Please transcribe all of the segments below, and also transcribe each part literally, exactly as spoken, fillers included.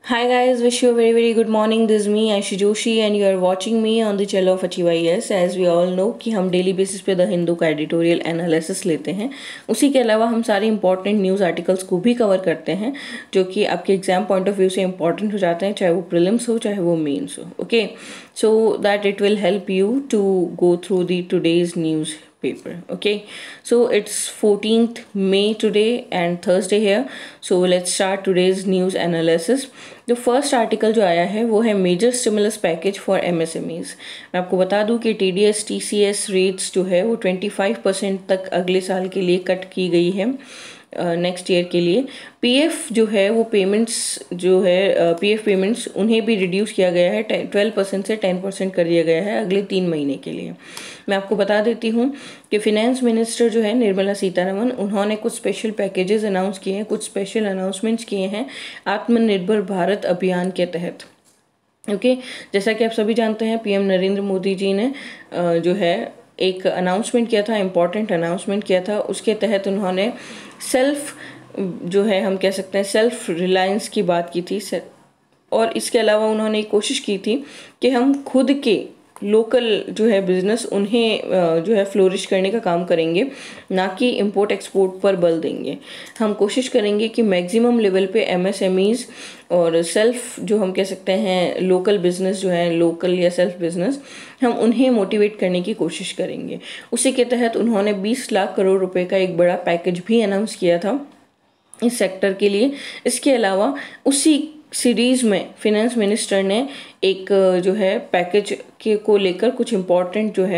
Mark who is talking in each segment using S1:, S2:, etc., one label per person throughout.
S1: Hi guys, wish you a very very good morning. This is me Aishi Joshi and you are watching me on the channel of T Y S. As we all know कि हम daily basis पे the Hindu का editorial analysis लेते हैं। उसी के अलावा हम सारे इंपॉर्टेंट न्यूज़ आर्टिकल्स को भी कवर करते हैं जो कि आपके एग्जाम पॉइंट ऑफ व्यू से इंपॉर्टेंट हो जाते हैं, चाहे वो प्रीलिम्स हो चाहे वो मेंस हो। Okay, so that it will help you to go through the today's news paper. Okay, so it's fourteenth May today and Thursday here, so let's start today's news analysis. जो first article जो आया है वो है major stimulus package for MSMEs. मैं आपको बता दूं कि टीडीएस टीसीएस रेट्स जो है वो पच्चीस परसेंट तक अगले साल के लिए कट की गई है नेक्स्ट ईयर के लिए। पीएफ जो है वो पेमेंट्स जो है पीएफ पेमेंट्स उन्हें भी रिड्यूस किया गया है, ट्वेल्व परसेंट से टेन परसेंट कर दिया गया है अगले तीन महीने के लिए। मैं आपको बता देती हूँ कि फिनेंस मिनिस्टर जो है निर्मला सीतारमन, उन्होंने कुछ स्पेशल पैकेजेस अनाउंस किए हैं, कुछ स्पेशल अनाउंसमेंट्स किए हैं आत्मनिर्भर भारत अभियान के तहत। ओके, जैसा कि आप सभी जानते हैं पीएम नरेंद्र मोदी जी ने जो है एक अनाउंसमेंट किया था, इम्पॉर्टेंट अनाउंसमेंट किया था। उसके तहत उन्होंने सेल्फ जो है हम कह सकते हैं सेल्फ रिलायंस की बात की थी, और इसके अलावा उन्होंने एक कोशिश की थी कि हम खुद के लोकल जो है बिजनेस उन्हें जो है फ्लोरिश करने का काम करेंगे, ना कि इंपोर्ट एक्सपोर्ट पर बल देंगे। हम कोशिश करेंगे कि मैक्सिमम लेवल पे एमएसएमईज और सेल्फ जो हम कह सकते हैं लोकल बिजनेस जो है, लोकल या सेल्फ बिजनेस, हम उन्हें मोटिवेट करने की कोशिश करेंगे। उसी के तहत उन्होंने बीस लाख करोड़ रुपए का एक बड़ा पैकेज भी अनाउंस किया था इस सेक्टर के लिए। इसके अलावा उसी सीरीज़ में फिनेंस मिनिस्टर ने एक जो है पैकेज के को लेकर कुछ इम्पॉर्टेंट जो है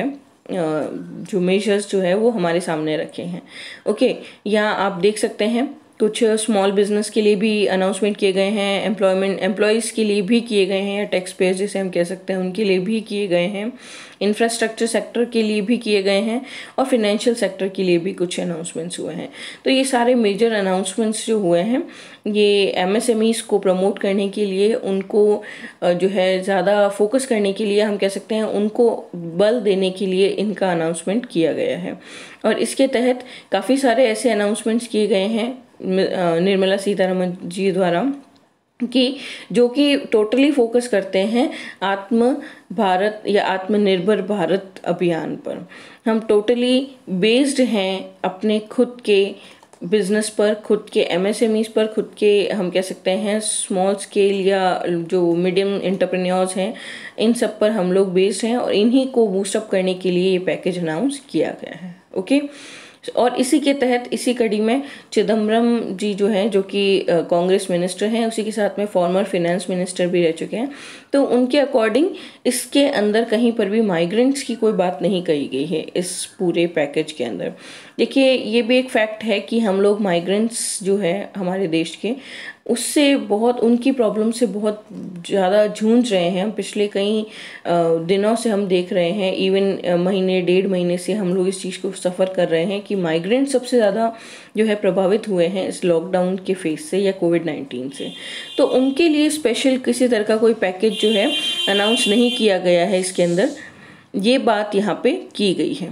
S1: जो मेजर्स जो है वो हमारे सामने रखे हैं। ओके, यहाँ आप देख सकते हैं कुछ स्मॉल बिजनेस के लिए भी अनाउंसमेंट किए गए हैं, एम्प्लॉयमेंट एम्प्लॉयज़ के लिए भी किए गए हैं, या टैक्स पेयर्स जिसे हम कह सकते हैं उनके लिए भी किए गए हैं, इंफ्रास्ट्रक्चर सेक्टर के लिए भी किए गए हैं, और फिनेंशियल सेक्टर के लिए भी कुछ अनाउंसमेंट्स हुए हैं। तो ये सारे मेजर अनाउंसमेंट्स जो हुए हैं ये एमएसएमईज को प्रमोट करने के लिए, उनको जो है ज़्यादा फोकस करने के लिए, हम कह सकते हैं उनको बल देने के लिए इनका अनाउंसमेंट किया गया है। और इसके तहत काफ़ी सारे ऐसे अनाउंसमेंट्स किए गए हैं निर्मला सीतारमन जी द्वारा कि जो कि टोटली फोकस करते हैं आत्म भारत या आत्मनिर्भर भारत अभियान पर। हम टोटली बेस्ड हैं अपने खुद के बिजनेस पर, खुद के एमएसएमईज पर, खुद के हम कह सकते हैं स्मॉल स्केल या जो मीडियम एंटरप्रेन्योर्स हैं, इन सब पर हम लोग बेस्ड हैं, और इन्हीं को बूस्टअप करने के लिए ये पैकेज अनाउंस किया गया है। ओके, और इसी के तहत इसी कड़ी में चिदम्बरम जी जो हैं, जो कि कांग्रेस मिनिस्टर हैं, उसी के साथ में फॉर्मर फिनेंस मिनिस्टर भी रह चुके हैं, तो उनके अकॉर्डिंग इसके अंदर कहीं पर भी माइग्रेंट्स की कोई बात नहीं कही गई है इस पूरे पैकेज के अंदर। देखिए, ये भी एक फैक्ट है कि हम लोग माइग्रेंट्स जो है हमारे देश के, उससे बहुत उनकी प्रॉब्लम से बहुत ज़्यादा जूझ रहे हैं। पिछले कई दिनों से हम देख रहे हैं, इवन महीने डेढ़ महीने से हम लोग इस चीज़ को सफ़र कर रहे हैं कि माइग्रेंट सबसे ज़्यादा जो है प्रभावित हुए हैं इस लॉकडाउन के फेज से या कोविड नाइन्टीन से। तो उनके लिए स्पेशल किसी तरह का कोई पैकेज जो है अनाउंस नहीं किया गया है इसके अंदर, ये बात यहाँ पे की गई है।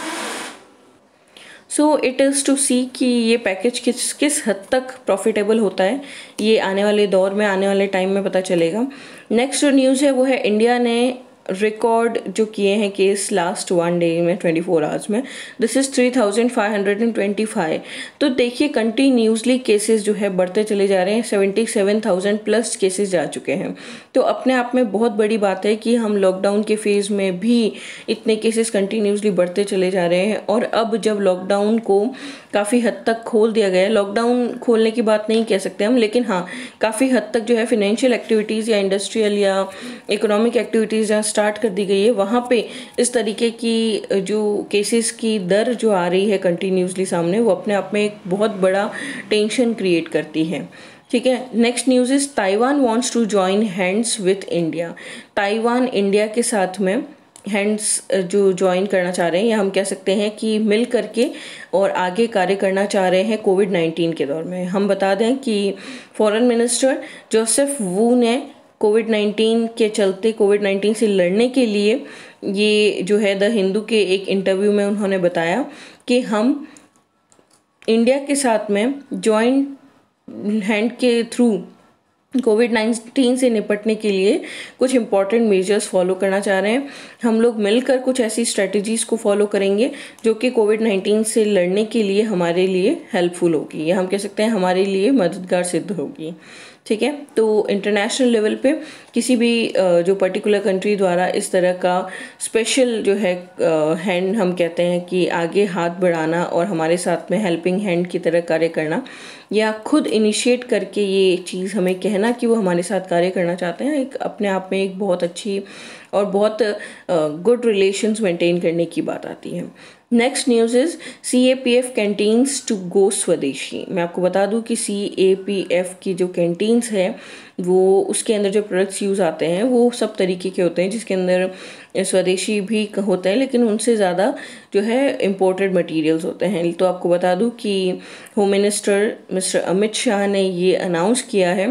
S1: So it is to see कि ये पैकेज किस किस हद तक प्रॉफिटेबल होता है, ये आने वाले दौर में, आने वाले टाइम में पता चलेगा। नेक्स्ट जो न्यूज़ है वो है इंडिया ने रिकॉर्ड जो किए हैं केस लास्ट वन डे में ट्वेंटी फोर आवर्स में, this is three thousand five hundred and twenty five. तो देखिए कंटिन्यूसली केसेस जो है बढ़ते चले जा रहे हैं, seventy seven thousand plus cases जा चुके हैं। तो अपने आप में बहुत बड़ी बात है कि हम लॉकडाउन के फेज़ में भी इतने केसेस कंटिन्यूसली बढ़ते चले जा रहे हैं। और अब जब लॉकडाउन को काफ़ी हद तक खोल दिया गया है, लॉकडाउन खोलने की बात नहीं कह सकते हम, लेकिन हाँ काफ़ी हद तक जो है फिनेंशियल एक्टिविटीज़ या इंडस्ट्रियल या इकोनॉमिक एक्टिविटीज़ जहाँ स्टार्ट कर दी गई है, वहाँ पे इस तरीके की जो केसेस की दर जो आ रही है कंटिन्यूसली सामने, वो अपने आप में एक बहुत बड़ा टेंशन क्रिएट करती है। ठीक है, next news is Taiwan wants to join hands with India. Taiwan India के साथ में हैंड्स जो ज्वाइन करना चाह रहे हैं, या हम कह सकते हैं कि मिल करके और आगे कार्य करना चाह रहे हैं कोविड नाइन्टीन के दौर में। हम बता दें कि फॉरेन मिनिस्टर जोसेफ वू ने कोविड नाइन्टीन के चलते, कोविड नाइन्टीन से लड़ने के लिए, ये जो है द हिंदू के एक इंटरव्यू में उन्होंने बताया कि हम इंडिया के साथ में जॉइंट हैंड के थ्रू कोविड नाइन्टीन से निपटने के लिए कुछ इंपॉर्टेंट मेजर्स फॉलो करना चाह रहे हैं। हम लोग मिलकर कुछ ऐसी स्ट्रेटजीज़ को फॉलो करेंगे जो कि कोविड नाइन्टीन से लड़ने के लिए हमारे लिए हेल्पफुल होगी, या हम कह सकते हैं हमारे लिए मददगार सिद्ध होगी। ठीक है, तो इंटरनेशनल लेवल पे किसी भी जो पर्टिकुलर कंट्री द्वारा इस तरह का स्पेशल जो है हैंड, हम कहते हैं कि आगे हाथ बढ़ाना और हमारे साथ में हेल्पिंग हैंड की तरह कार्य करना, या खुद इनिशिएट करके ये चीज़ हमें कहना कि वो हमारे साथ कार्य करना चाहते हैं, एक अपने आप में एक बहुत अच्छी और बहुत गुड रिलेशंस मेंटेन करने की बात आती है। Next news is C A P F canteens to go swadeshi. मैं आपको बता दूं कि सी ए पी एफ की जो कैंटीन्स है वो उसके अंदर जो प्रोडक्ट्स यूज़ आते हैं वो सब तरीके के होते हैं, जिसके अंदर स्वदेशी भी होता है लेकिन उनसे ज़्यादा जो है इम्पोर्टेड मटेरियल्स होते हैं। तो आपको बता दूं कि home minister mister Amit Shah ने ये अनाउंस किया है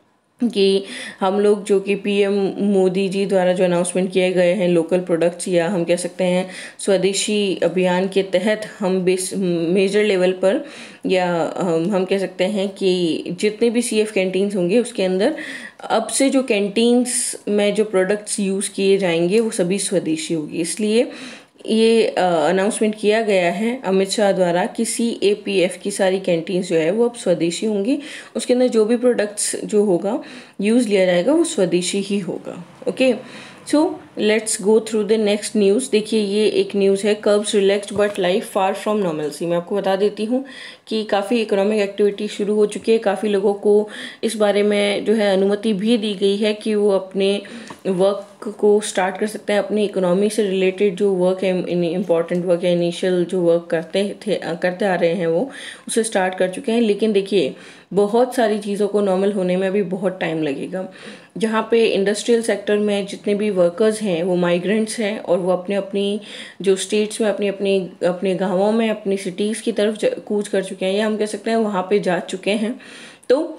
S1: कि हम लोग जो कि पीएम मोदी जी द्वारा जो अनाउंसमेंट किए गए हैं लोकल प्रोडक्ट्स, या हम कह सकते हैं स्वदेशी अभियान के तहत हम बेस मेजर लेवल पर, या हम हम कह सकते हैं कि जितने भी सी एफ कैंटीन्स होंगे उसके अंदर अब से जो कैंटीन्स में जो प्रोडक्ट्स यूज़ किए जाएंगे वो सभी स्वदेशी होगी। इसलिए ये अनाउंसमेंट किया गया है अमित शाह द्वारा कि सी ए पी एफ की सारी कैंटीन्स जो है वो अब स्वदेशी होंगी, उसके अंदर जो भी प्रोडक्ट्स जो होगा यूज़ लिया जाएगा वो स्वदेशी ही होगा। Okay, so let's go through the next news. देखिए ये एक न्यूज़ है, curbs relaxed but life far from normalcy. मैं आपको बता देती हूँ कि काफ़ी इकोनॉमिक एक्टिविटी शुरू हो चुकी है, काफ़ी लोगों को इस बारे में जो है अनुमति भी दी गई है कि वो अपने वर्क को स्टार्ट कर सकते हैं, अपनी इकोनॉमी से रिलेटेड जो वर्क है, इम्पॉर्टेंट वर्क है, इनिशियल जो वर्क करते थे करते आ रहे हैं वो उसे स्टार्ट कर चुके हैं। लेकिन देखिए बहुत सारी चीज़ों को नॉर्मल होने में अभी बहुत टाइम लगेगा। जहाँ पे इंडस्ट्रियल सेक्टर में जितने भी वर्कर्स हैं वो माइग्रेंट्स हैं और वो अपने अपनी जो स्टेट्स में अपनी अपनी अपने गाँवों में अपनी सिटीज़ की तरफ कूच कर चुके हैं, या हम कह सकते हैं वहाँ पे जा चुके हैं। तो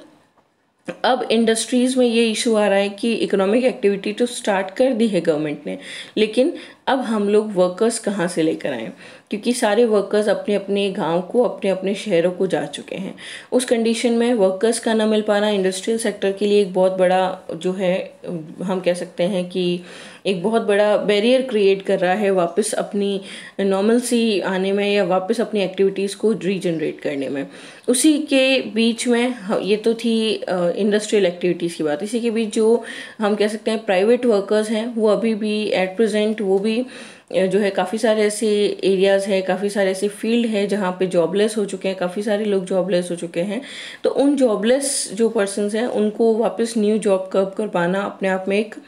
S1: अब इंडस्ट्रीज़ में ये इशू आ रहा है कि इकोनॉमिक एक्टिविटी तो स्टार्ट कर दी है गवर्नमेंट ने, लेकिन अब हम लोग वर्कर्स कहाँ से लेकर आएँ, क्योंकि सारे वर्कर्स अपने अपने गांव को, अपने अपने शहरों को जा चुके हैं। उस कंडीशन में वर्कर्स का न मिल पाना इंडस्ट्रियल सेक्टर के लिए एक बहुत बड़ा जो है, हम कह सकते हैं कि एक बहुत बड़ा बैरियर क्रिएट कर रहा है वापस अपनी नॉर्मलसी आने में, या वापस अपनी एक्टिविटीज़ को रीजनरेट करने में। उसी के बीच में ये तो थी इंडस्ट्रियल एक्टिविटीज़ की बात, इसी के बीच जो हम कह सकते हैं प्राइवेट वर्कर्स हैं वो अभी भी एट प्रेजेंट वो भी जो है काफ़ी सारे ऐसे एरियाज़ है, काफ़ी सारे ऐसे फील्ड है जहाँ पे जॉबलेस हो चुके हैं, काफ़ी सारे लोग जॉबलेस हो चुके हैं। तो उन जॉबलेस जो पर्सन्स हैं उनको वापस न्यू जॉब कब कर पाना अपने आप में एक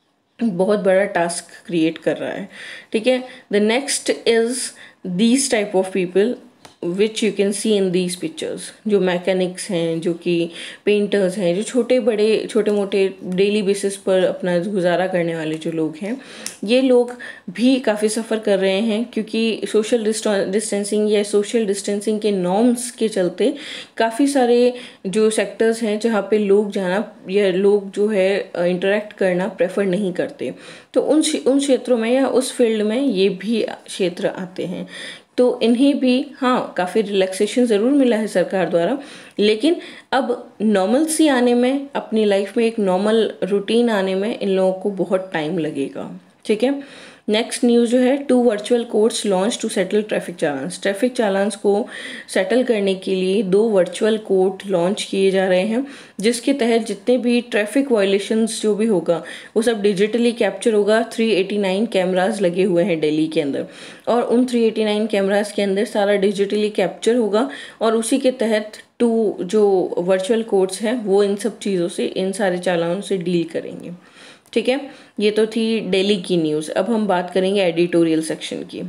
S1: बहुत बड़ा टास्क क्रिएट कर रहा है। ठीक है, the next is these type of people which you can see in these pictures. जो मैकेनिक्स हैं, जो कि पेंटर्स हैं, जो छोटे बड़े छोटे मोटे डेली बेसिस पर अपना गुजारा करने वाले जो लोग हैं, ये लोग भी काफ़ी सफ़र कर रहे हैं, क्योंकि सोशल डिस्टेंसिंग या सोशल डिस्टेंसिंग के नॉर्म्स के चलते काफ़ी सारे जो सेक्टर्स हैं जहाँ पे लोग जाना या लोग जो है इंटरेक्ट करना प्रेफर नहीं करते, तो उन उन क्षेत्रों में या उस फील्ड में ये भी क्षेत्र आते हैं। तो इन्हें भी हाँ काफ़ी रिलैक्सेशन ज़रूर मिला है सरकार द्वारा, लेकिन अब नॉर्मलसी आने में, अपनी लाइफ में एक नॉर्मल रूटीन आने में इन लोगों को बहुत टाइम लगेगा। ठीक है, नेक्स्ट न्यूज़ जो है, to virtual courts launch to settle traffic challans. Traffic challans को सेटल करने के लिए दो वर्चुअल कोर्ट लॉन्च किए जा रहे हैं, जिसके तहत जितने भी ट्रैफिक वायलेशंस जो भी होगा वो सब डिजिटली कैप्चर होगा। तीन सौ नवासी कैमरास लगे हुए हैं दिल्ली के अंदर, और उन तीन सौ नवासी कैमरास के अंदर सारा डिजिटली कैप्चर होगा, और उसी के तहत टू जो वर्चुअल कोर्ट्स हैं वो इन सब चीज़ों से, इन सारे चालानों से डील करेंगे। ठीक है, ये तो थी दिल्ली की न्यूज़। अब हम बात करेंगे एडिटोरियल सेक्शन की।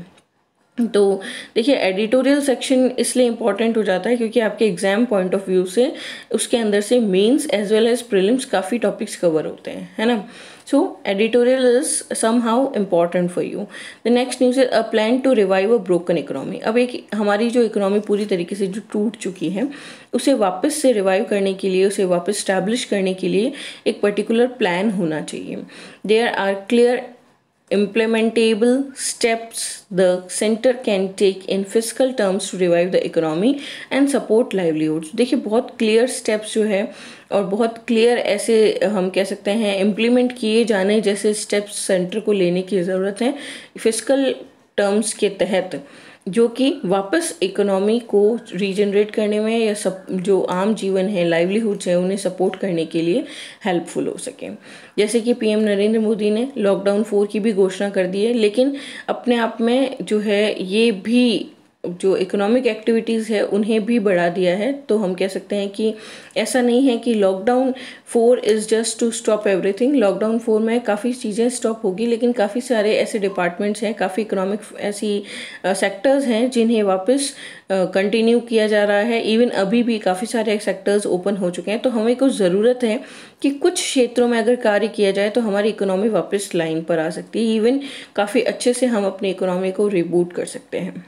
S1: तो देखिए एडिटोरियल सेक्शन इसलिए इम्पॉर्टेंट हो जाता है क्योंकि आपके एग्जाम पॉइंट ऑफ व्यू से उसके अंदर से mains as well as prelims काफ़ी टॉपिक्स कवर होते हैं, है ना। So editorial is somehow important for you. The next news is a plan to revive a broken economy. अब एक हमारी जो इकोनॉमी पूरी तरीके से जो टूट चुकी है उसे वापस से रिवाइव करने के लिए, उसे वापस स्टैब्लिश करने के लिए एक पर्टिकुलर प्लान होना चाहिए। There are clear implementable steps the center can take in fiscal terms to revive the economy and support livelihoods। देखिए बहुत क्लियर स्टेप्स जो है और बहुत क्लियर ऐसे हम कह सकते हैं इम्प्लीमेंट किए जाने जैसे स्टेप्स सेंटर को लेने की ज़रूरत है फिस्कल टर्म्स के तहत, जो कि वापस इकोनॉमी को रीजनरेट करने में या सब जो आम जीवन है लाइवलीहुड्स है उन्हें सपोर्ट करने के लिए हेल्पफुल हो सके। जैसे कि पीएम नरेंद्र मोदी ने लॉकडाउन फोर की भी घोषणा कर दी है, लेकिन अपने आप में जो है ये भी जो इकोनॉमिक एक्टिविटीज़ है उन्हें भी बढ़ा दिया है। तो हम कह सकते हैं कि ऐसा नहीं है कि lockdown four is just to stop everything. Lockdown four में काफ़ी चीज़ें स्टॉप होगी, लेकिन काफ़ी सारे ऐसे डिपार्टमेंट्स हैं, काफ़ी इकोनॉमिक ऐसी सेक्टर्स हैं जिन्हें वापस कंटिन्यू uh, किया जा रहा है। इवन अभी भी काफ़ी सारे सेक्टर्स ओपन हो चुके हैं। तो हमें कुछ ज़रूरत है कि कुछ क्षेत्रों में अगर कार्य किया जाए तो हमारी इकोनॉमी वापस लाइन पर आ सकती है। इवन काफ़ी अच्छे से हम अपनी इकोनॉमी को रिबूट कर सकते हैं।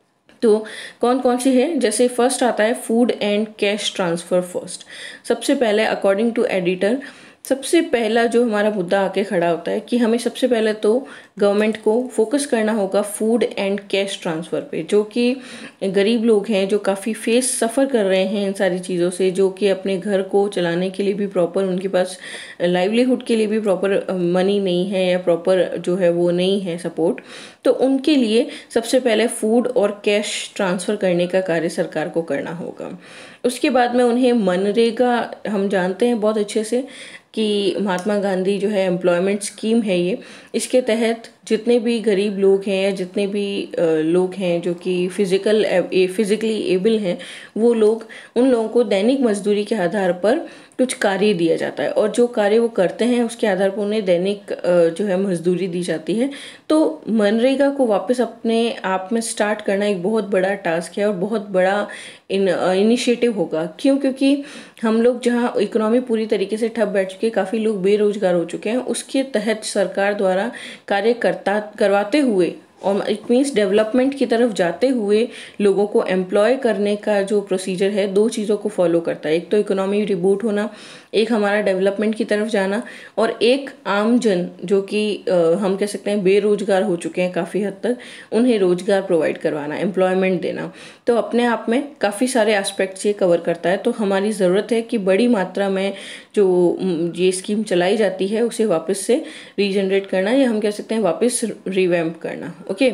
S1: तो कौन कौन सी है, जैसे फर्स्ट आता है food and cash transfer first. सबसे पहले अकॉर्डिंग टू एडिटर सबसे पहला जो हमारा मुद्दा आके खड़ा होता है कि हमें सबसे पहले तो गवर्नमेंट को फोकस करना होगा फूड एंड कैश ट्रांसफ़र पे, जो कि गरीब लोग हैं जो काफ़ी फेस सफ़र कर रहे हैं इन सारी चीज़ों से, जो कि अपने घर को चलाने के लिए भी प्रॉपर उनके पास लाइवलीहुड के लिए भी प्रॉपर मनी नहीं है या प्रॉपर जो है वो नहीं है सपोर्ट। तो उनके लिए सबसे पहले फूड और कैश ट्रांसफ़र करने का कार्य सरकार को करना होगा। उसके बाद में उन्हें मनरेगा, हम जानते हैं बहुत अच्छे से कि महात्मा गांधी जो है एम्प्लॉयमेंट स्कीम है ये, इसके तहत जितने भी गरीब लोग हैं या जितने भी लोग हैं जो कि फिजिकल फिजिकली एबल हैं, वो लोग उन लोगों को दैनिक मजदूरी के आधार पर कुछ कार्य दिया जाता है और जो कार्य वो करते हैं उसके आधार पर उन्हें दैनिक जो है मजदूरी दी जाती है। तो मनरेगा को वापस अपने आप में स्टार्ट करना एक बहुत बड़ा टास्क है और बहुत बड़ा इन इनिशिएटिव होगा। क्यों? क्योंकि हम लोग जहाँ इकोनॉमी पूरी तरीके से ठप बैठ चुके, काफ़ी लोग बेरोजगार हो चुके हैं, उसके तहत सरकार द्वारा कार्य करता करवाते हुए और इट मीन्स डेवलपमेंट की तरफ जाते हुए लोगों को एम्प्लॉय करने का जो प्रोसीजर है दो चीज़ों को फॉलो करता है। एक तो इकोनॉमी रिबूट होना, एक हमारा डेवलपमेंट की तरफ जाना, और एक आम जन जो कि हम कह सकते हैं बेरोजगार हो चुके हैं काफ़ी हद तक, उन्हें रोजगार प्रोवाइड करवाना, एम्प्लॉयमेंट देना। तो अपने आप में काफ़ी सारे एस्पेक्ट्स ये कवर करता है। तो हमारी ज़रूरत है कि बड़ी मात्रा में जो ये स्कीम चलाई जाती है उसे वापस से रीजनरेट करना, या हम कह सकते हैं वापस रिवैम्प करना। Okay,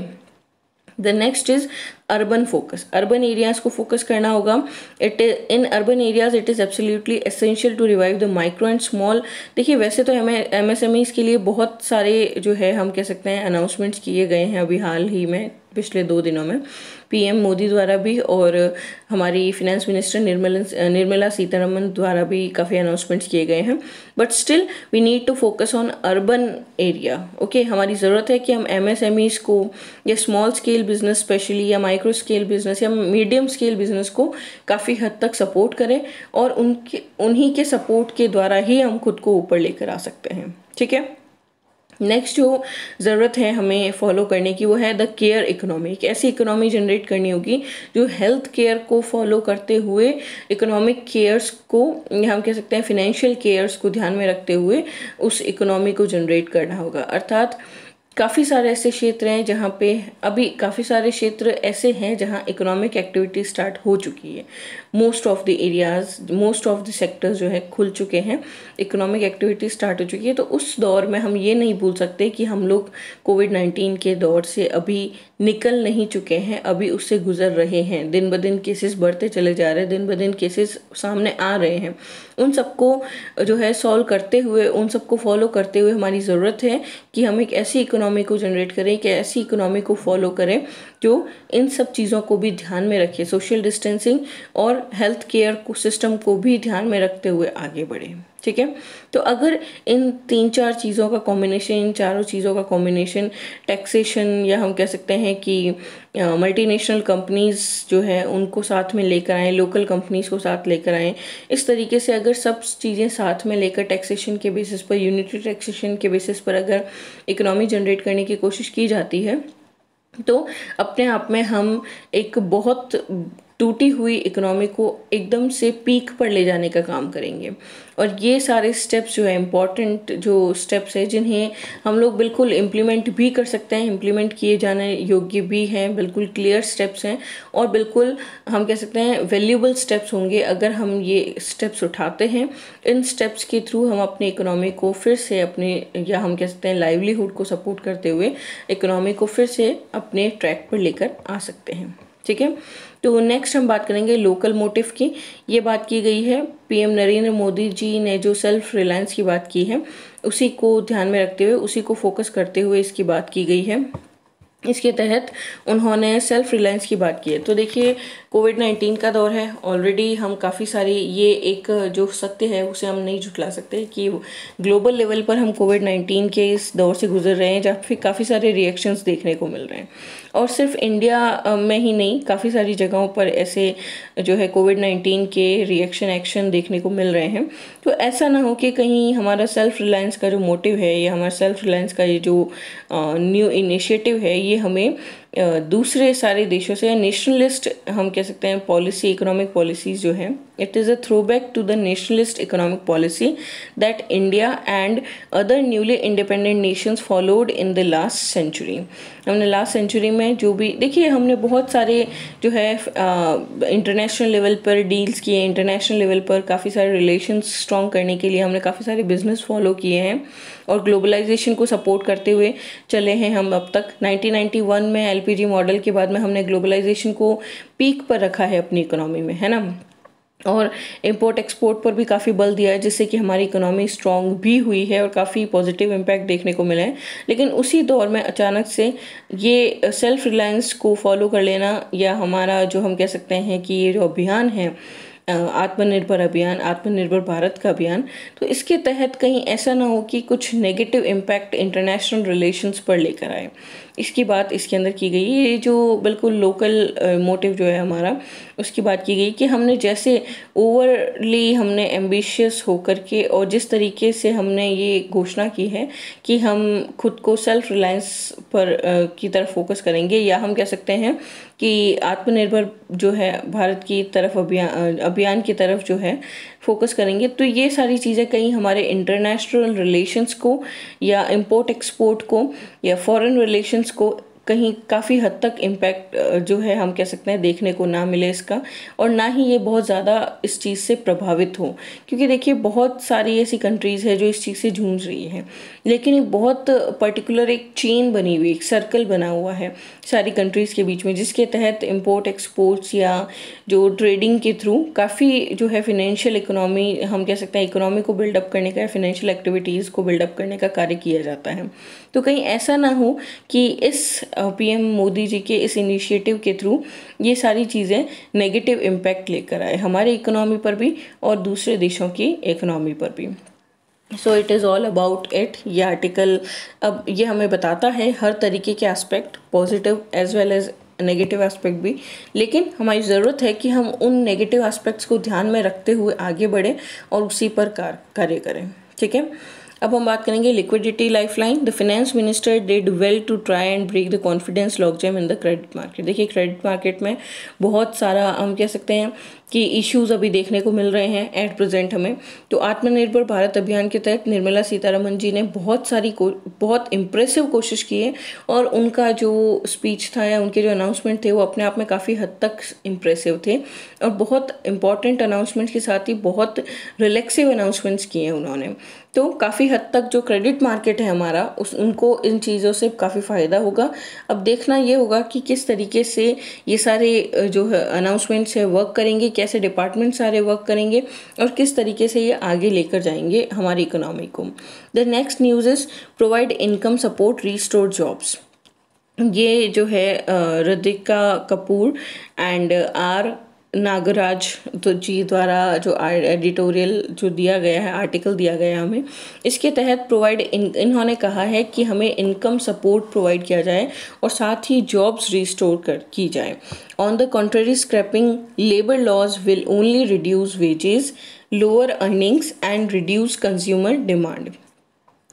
S1: the next is urban focus. Urban areas को फोकस करना होगा। It in urban areas it is absolutely essential to revive the micro and small. देखिए वैसे तो हमें एम एस एम ईज के लिए बहुत सारे जो है हम कह सकते हैं अनाउंसमेंट्स किए गए हैं अभी हाल ही में, पिछले दो दिनों में पीएम मोदी द्वारा भी और हमारी फिनेंस मिनिस्टर निर्मला निर्मला सीतारमन द्वारा भी काफ़ी अनाउंसमेंट्स किए गए हैं। But still we need to focus on urban area. Okay, हमारी ज़रूरत है कि हम एमएसएमईज को या स्मॉल स्केल बिजनेस स्पेशली या माइक्रो स्केल बिजनेस या मीडियम स्केल बिजनेस को काफ़ी हद तक सपोर्ट करें और उनके उन्हीं के सपोर्ट के द्वारा ही हम खुद को ऊपर लेकर आ सकते हैं। ठीक है, नेक्स्ट जो ज़रूरत है हमें फॉलो करने की वो है द केयर इकोनॉमी। एक ऐसी इकोनॉमी जनरेट करनी होगी जो हेल्थ केयर को फॉलो करते हुए इकोनॉमिक केयर्स को, हम कह सकते हैं फिनेंशियल केयर्स को ध्यान में रखते हुए उस इकोनॉमी को जनरेट करना होगा। अर्थात काफ़ी सारे ऐसे क्षेत्र हैं जहाँ पे अभी काफ़ी सारे क्षेत्र ऐसे हैं जहाँ इकोनॉमिक एक्टिविटी स्टार्ट हो चुकी है। Most of the areas, most of the sectors जो है खुल चुके हैं, इकोनॉमिक एक्टिविटी स्टार्ट हो चुकी है। तो उस दौर में हम ये नहीं भूल सकते कि हम लोग कोविड नाइन्टीन के दौर से अभी निकल नहीं चुके हैं, अभी उससे गुजर रहे हैं। दिन ब दिन केसेस बढ़ते चले जा रहे हैं, दिन ब दिन केसेस सामने आ रहे हैं। उन सबको जो है सॉल्व करते हुए, उन सबको फॉलो करते हुए हमारी ज़रूरत है कि हम एक ऐसी इकोनॉमी को जनरेट करें, कि ऐसी इकोनॉमी को फॉलो करें जो इन सब चीज़ों को भी ध्यान में रखे, सोशल डिस्टेंसिंग और हेल्थ केयर को सिस्टम को भी ध्यान में रखते हुए आगे बढ़े। ठीक है, तो अगर इन तीन चार चीज़ों का कॉम्बिनेशन, इन चारों चीज़ों का कॉम्बिनेशन, टैक्सेशन या हम कह सकते हैं कि मल्टीनेशनल कंपनीज़ जो है उनको साथ में लेकर आएँ, लोकल कंपनीज़ को साथ लेकर आएँ, इस तरीके से अगर सब चीज़ें साथ में लेकर टैक्सेशन के बेसिस पर, यूनिटी टैक्सेशन के बेसिस पर अगर इकोनॉमी जनरेट करने की कोशिश की जाती है तो अपने आप में हम एक बहुत टूटी हुई इकोनॉमी को एकदम से पीक पर ले जाने का काम करेंगे। और ये सारे स्टेप्स जो है इम्पॉर्टेंट जो स्टेप्स है जिन्हें हम लोग बिल्कुल इम्प्लीमेंट भी कर सकते हैं, इम्प्लीमेंट किए जाने योग्य भी हैं, बिल्कुल क्लियर स्टेप्स हैं और बिल्कुल हम कह सकते हैं वैल्यूएबल स्टेप्स होंगे अगर हम ये स्टेप्स उठाते हैं। इन स्टेप्स के थ्रू हम अपनी इकोनॉमी को फिर से अपने या हम कह सकते हैं लाइवलीहुड को सपोर्ट करते हुए इकोनॉमी को फिर से अपने ट्रैक पर लेकर आ सकते हैं। ठीक है, तो नेक्स्ट हम बात करेंगे लोकल मोटिव की। ये बात की गई है पीएम नरेंद्र मोदी जी ने जो सेल्फ रिलायंस की बात की है उसी को ध्यान में रखते हुए, उसी को फोकस करते हुए इसकी बात की गई है। इसके तहत उन्होंने सेल्फ रिलायंस की बात की है। तो देखिए कोविड नाइन्टीन का दौर है, ऑलरेडी हम काफ़ी सारी ये एक जो सत्य है उसे हम नहीं झुठला सकते कि ग्लोबल लेवल पर हम कोविड नाइन्टीन के इस दौर से गुजर रहे हैं जहाँ फिर काफ़ी सारे रिएक्शंस देखने को मिल रहे हैं। और सिर्फ इंडिया में ही नहीं, काफ़ी सारी जगहों पर ऐसे जो है कोविड नाइन्टीन के रिएक्शन एक्शन देखने को मिल रहे हैं। तो ऐसा ना हो कि कहीं हमारा सेल्फ रिलायंस का जो मोटिव है या हमारा सेल्फ रिलायंस का ये जो न्यू इनिशिएटिव है ये हमें दूसरे सारे देशों से नेशनलिस्ट हम कह सकते हैं पॉलिसी, इकोनॉमिक पॉलिसीज जो है, it is a throwback to the nationalist economic policy that India and other newly independent nations followed in the last century. हमने लास्ट सेंचुरी में जो भी देखिए हमने बहुत सारे जो है इंटरनेशनल लेवल पर डील्स किए, इंटरनेशनल लेवल पर काफ़ी सारे रिलेशंस स्ट्रॉन्ग करने के लिए हमने काफ़ी सारे बिजनेस फॉलो किए हैं और ग्लोबलाइजेशन को सपोर्ट करते हुए चले हैं हम अब तक। नाइनटीन नाइंटी वन में एलपीजी मॉडल के बाद में हमने ग्लोबलाइजेशन को पीक पर रखा है अपनी इकोनॉमी में, है ना, और इंपोर्ट एक्सपोर्ट पर भी काफ़ी बल दिया है जिससे कि हमारी इकोनॉमी स्ट्रॉन्ग भी हुई है और काफ़ी पॉजिटिव इम्पैक्ट देखने को मिला है। लेकिन उसी दौर में अचानक से ये सेल्फ रिलायंस को फॉलो कर लेना या हमारा जो हम कह सकते हैं कि ये जो अभियान है आत्मनिर्भर अभियान, आत्मनिर्भर भारत का अभियान, तो इसके तहत कहीं ऐसा ना हो कि कुछ नेगेटिव इम्पैक्ट इंटरनेशनल रिलेशंस पर लेकर आए। इसकी बात इसके अंदर की गई। ये जो बिल्कुल लोकल मोटिव जो है हमारा, उसकी बात की गई कि हमने जैसे ओवरली हमने एम्बिशियस होकर के और जिस तरीके से हमने ये घोषणा की है कि हम खुद को सेल्फ रिलायंस पर की तरफ फोकस करेंगे या हम कह सकते हैं कि आत्मनिर्भर जो है भारत की तरफ अभियान अभियान की तरफ जो है फोकस करेंगे। तो ये सारी चीज़ें कहीं हमारे इंटरनेशनल रिलेशंस को या इंपोर्ट एक्सपोर्ट को या फॉरेन रिलेशंस को कहीं काफ़ी हद तक इम्पैक्ट जो है हम कह सकते हैं देखने को ना मिले इसका, और ना ही ये बहुत ज़्यादा इस चीज़ से प्रभावित हो। क्योंकि देखिए बहुत सारी ऐसी कंट्रीज़ है जो इस चीज़ से जूझ रही है, लेकिन एक बहुत पर्टिकुलर एक चेन बनी हुई, एक सर्कल बना हुआ है सारी कंट्रीज़ के बीच में, जिसके तहत इंपोर्ट एक्सपोर्ट्स या जो ट्रेडिंग के थ्रू काफ़ी जो है फिनेंशियल इकोनॉमी हम कह सकते हैं इकोनॉमी को बिल्डअप करने का, फिनेंशियल एक्टिविटीज़ को बिल्डअप करने का कार्य किया जाता है। तो कहीं ऐसा ना हो कि इस पीएम मोदी जी के इस इनिशिएटिव के थ्रू ये सारी चीज़ें नेगेटिव इम्पैक्ट लेकर आए हमारी इकोनॉमी पर भी और दूसरे देशों की इकोनॉमी पर भी। So it is all about it. ये आर्टिकल अब ये हमें बताता है हर तरीके के aspect, positive as well as negative aspect भी, लेकिन हमारी ज़रूरत है कि हम उन नेगेटिव एस्पेक्ट्स को ध्यान में रखते हुए आगे बढ़ें और उसी पर कार्य करें। ठीक है, अब हम बात करेंगे liquidity lifeline. The finance minister did well to try and break the confidence lockjam in the credit market. देखिए क्रेडिट मार्केट में बहुत सारा हम कह सकते हैं कि इश्यूज अभी देखने को मिल रहे हैं एट प्रेजेंट हमें। तो आत्मनिर्भर भारत अभियान के तहत निर्मला सीतारमन जी ने बहुत सारी को बहुत इम्प्रेसिव कोशिश की है और उनका जो स्पीच था या उनके जो अनाउंसमेंट थे वो अपने आप में काफ़ी हद तक इम्प्रेसिव थे और बहुत इंपॉर्टेंट अनाउंसमेंट के साथ ही बहुत रिलैक्सिव अनाउंसमेंट्स किए हैं उन्होंने। तो काफ़ी हद तक जो क्रेडिट मार्केट है हमारा उस उनको इन चीज़ों से काफ़ी फ़ायदा होगा। अब देखना ये होगा कि किस तरीके से ये सारे जो है अनाउंसमेंट्स है वर्क करेंगे, कैसे डिपार्टमेंट सारे वर्क करेंगे और किस तरीके से ये आगे लेकर जाएंगे हमारी इकोनॉमी को। The next news is provide income support restore jobs. ये जो है रितिका कपूर एंड आर नागराज तो जी द्वारा जो एडिटोरियल जो दिया गया है, आर्टिकल दिया गया है हमें, इसके तहत प्रोवाइड इन इन्होंने कहा है कि हमें इनकम सपोर्ट प्रोवाइड किया जाए और साथ ही जॉब्स रिस्टोर कर की जाए। On the contrary scrapping labour laws will only reduce wages, lower earnings and reduce consumer demand.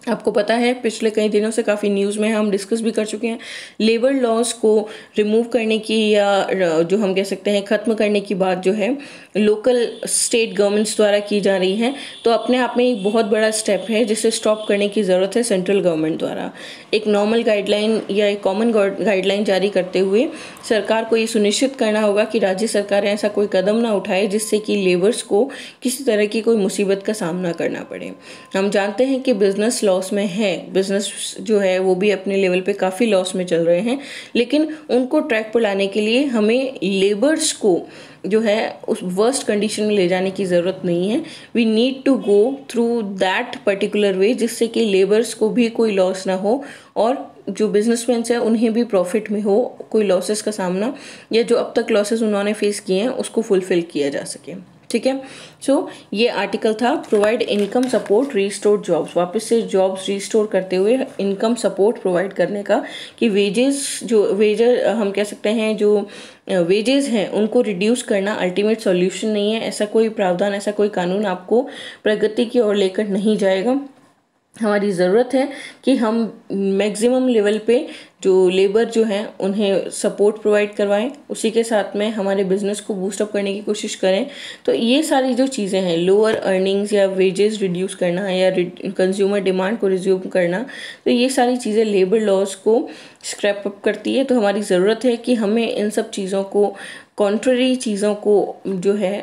S1: आपको पता है पिछले कई दिनों से काफ़ी न्यूज़ में हम डिस्कस भी कर चुके हैं, लेबर लॉज को रिमूव करने की या जो हम कह सकते हैं ख़त्म करने की बात जो है लोकल स्टेट गवर्नमेंट्स द्वारा की जा रही है। तो अपने आप में एक बहुत बड़ा स्टेप है जिसे स्टॉप करने की ज़रूरत है सेंट्रल गवर्नमेंट द्वारा। एक नॉर्मल गाइडलाइन या एक कॉमन गाइडलाइन जारी करते हुए सरकार को ये सुनिश्चित करना होगा कि राज्य सरकारें ऐसा कोई कदम ना उठाए जिससे कि लेबर्स को किसी तरह की कोई मुसीबत का सामना करना पड़े। हम जानते हैं कि बिजनेस लॉस में है, बिजनेस जो है वो भी अपने लेवल पे काफ़ी लॉस में चल रहे हैं, लेकिन उनको ट्रैक पर लाने के लिए हमें लेबर्स को जो है उस वर्स्ट कंडीशन में ले जाने की ज़रूरत नहीं है। We need to go through that particular way जिससे कि लेबर्स को भी कोई लॉस ना हो और जो बिजनेसमैन है उन्हें भी प्रॉफिट में हो, कोई लॉसेस का सामना या जो अब तक लॉसेस उन्होंने फेस किए हैं उसको फुलफिल किया जा सके। ठीक है, सो so, ये आर्टिकल था provide income support restore jobs, वापस से जॉब्स रीस्टोर करते हुए इनकम सपोर्ट प्रोवाइड करने का कि वेजेस जो वेजर हम कह सकते हैं जो वेजेस हैं उनको रिड्यूस करना अल्टीमेट सॉल्यूशन नहीं है। ऐसा कोई प्रावधान, ऐसा कोई कानून आपको प्रगति की ओर लेकर नहीं जाएगा। हमारी ज़रूरत है कि हम मैक्सिमम लेवल पे जो लेबर जो हैं उन्हें सपोर्ट प्रोवाइड करवाएं, उसी के साथ में हमारे बिजनेस को बूस्टअप करने की कोशिश करें। तो ये सारी जो चीज़ें हैं, लोअर अर्निंग्स या वेजेस रिड्यूस करना या कंज्यूमर डिमांड को रिज्यूम करना, तो ये सारी चीज़ें लेबर लॉज को स्क्रैप अप करती है। तो हमारी ज़रूरत है कि हमें इन सब चीज़ों को, कॉन्ट्ररी चीज़ों को जो है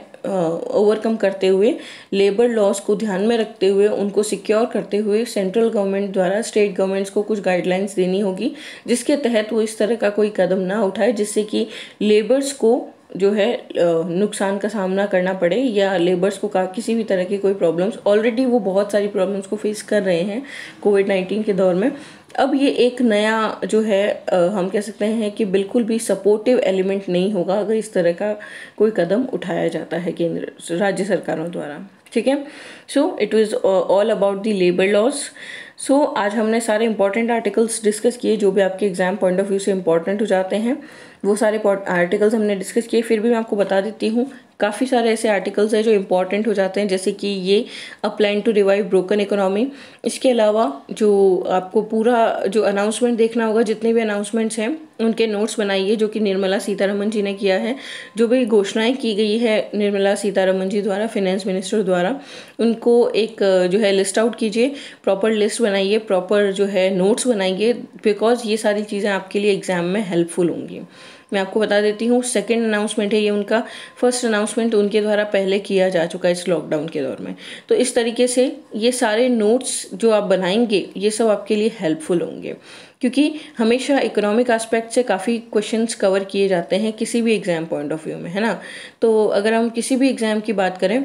S1: ओवरकम uh, करते हुए, लेबर लॉज को ध्यान में रखते हुए, उनको सिक्योर करते हुए सेंट्रल गवर्नमेंट द्वारा स्टेट गवर्नमेंट्स को कुछ गाइडलाइंस देनी होगी जिसके तहत वो इस तरह का कोई कदम ना उठाए जिससे कि लेबर्स को जो है नुकसान का सामना करना पड़े या लेबर्स को का किसी भी तरह की कोई प्रॉब्लम्स, ऑलरेडी वो बहुत सारी प्रॉब्लम्स को फेस कर रहे हैं कोविड नाइन्टीन के दौर में। अब ये एक नया जो है हम कह सकते हैं कि बिल्कुल भी सपोर्टिव एलिमेंट नहीं होगा अगर इस तरह का कोई कदम उठाया जाता है केंद्र राज्य सरकारों द्वारा। ठीक है, so it was all about the labour laws. So आज हमने सारे इंपॉर्टेंट आर्टिकल्स डिस्कस किए जो भी आपके एग्जाम पॉइंट ऑफ व्यू से इंपॉर्टेंट हो जाते हैं, वो सारे आर्टिकल्स हमने डिस्कस किए। फिर भी मैं आपको बता देती हूँ काफ़ी सारे ऐसे आर्टिकल्स हैं जो इंपॉर्टेंट हो जाते हैं, जैसे कि ये a plan to revive broken economy. इसके अलावा जो आपको पूरा जो अनाउंसमेंट देखना होगा, जितने भी अनाउंसमेंट्स हैं उनके नोट्स बनाइए जो कि निर्मला सीतारमन जी ने किया है। जो भी घोषणाएं की गई है निर्मला सीतारमन जी द्वारा, फिनेंस मिनिस्टर द्वारा, उनको एक जो है लिस्ट आउट कीजिए, प्रॉपर लिस्ट बनाइए, प्रॉपर जो है नोट्स बनाइए, बिकॉज ये सारी चीज़ें आपके लिए एग्जाम में हेल्पफुल होंगी। मैं आपको बता देती हूँ सेकंड अनाउंसमेंट है ये उनका, फर्स्ट अनाउंसमेंट उनके द्वारा पहले किया जा चुका है इस लॉकडाउन के दौर में। तो इस तरीके से ये सारे नोट्स जो आप बनाएंगे ये सब आपके लिए हेल्पफुल होंगे, क्योंकि हमेशा इकोनॉमिक एस्पेक्ट से काफ़ी क्वेश्चंस कवर किए जाते हैं किसी भी एग्जाम पॉइंट ऑफ व्यू में, है ना। तो अगर हम किसी भी एग्जाम की बात करें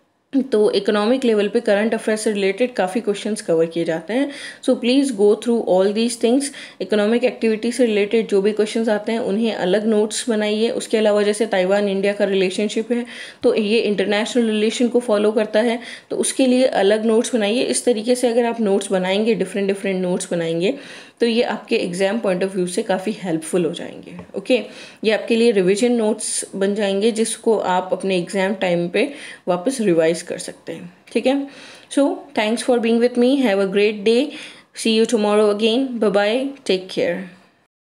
S1: तो इकोनॉमिक लेवल पे करंट अफेयर से रिलेटेड काफ़ी क्वेश्चंस कवर किए जाते हैं। So please go through all these things. Economic activity से रिलेटेड जो भी क्वेश्चंस आते हैं उन्हें अलग नोट्स बनाइए। उसके अलावा जैसे ताइवान इंडिया का रिलेशनशिप है तो ये इंटरनेशनल रिलेशन को फॉलो करता है, तो उसके लिए अलग नोट्स बनाइए। इस तरीके से अगर आप नोट्स बनाएंगे, डिफरेंट डिफरेंट नोट्स बनाएंगे, तो ये आपके एग्जाम पॉइंट ऑफ व्यू से काफ़ी हेल्पफुल हो जाएंगे। ओके, ये आपके लिए रिविजन नोट्स बन जाएंगे जिसको आप अपने एग्जाम टाइम पे वापस रिवाइज कर सकते हैं। ठीक है, so thanks for being with me, have a great day, see you tomorrow again, bye bye, take care.